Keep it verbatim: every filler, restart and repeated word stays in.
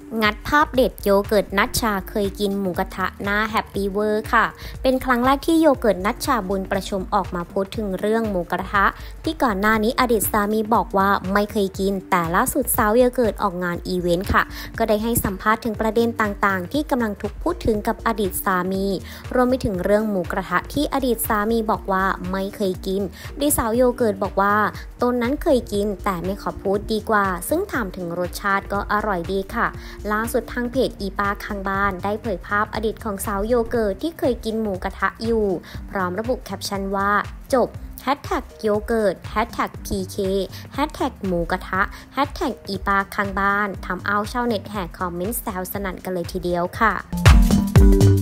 งัดภาพเด็ดโยเกิร์ตนัชชาเคยกินหมูกระทะหน้าแฮปปี้เวอร์ค่ะเป็นครั้งแรกที่โยเกิร์ตนัชชาบุญประชุมออกมาพูดถึงเรื่องหมูกระทะที่ก่อนหน้านี้อดีตสามีบอกว่าไม่เคยกินแต่ล่าสุดสาวโยเกิร์ตออกงานอีเวนต์ค่ะก็ได้ให้สัมภาษณ์ถึงประเด็นต่างๆที่กำลังถูกพูดถึงกับอดีตสามีรวมไปถึงเรื่องหมูกระทะที่อดีตสามีบอกว่าไม่เคยกินโดยสาวโยเกิร์ตบอกว่าตนนั้นเคยกินแต่ไม่ขอพูดดีกว่าซึ่งถามถึงรสชาติก็อร่อยดีค่ะล่าสุดทางเพจอีป้าข้างบ้านได้เผยภาพอดีตของสาวโยเกิร์ตที่เคยกินหมูกระทะอยู่พร้อมระบุแคปชั่นว่าจบแฮชแท็กโยเกิร์ตแฮชแท็กพีเคแฮชแท็กหมูกระทะแฮชแท็กอีป้าข้างบ้านทำเอาชาวเน็ตแห่คอมเมนต์แซวสนั่นกันเลยทีเดียวค่ะ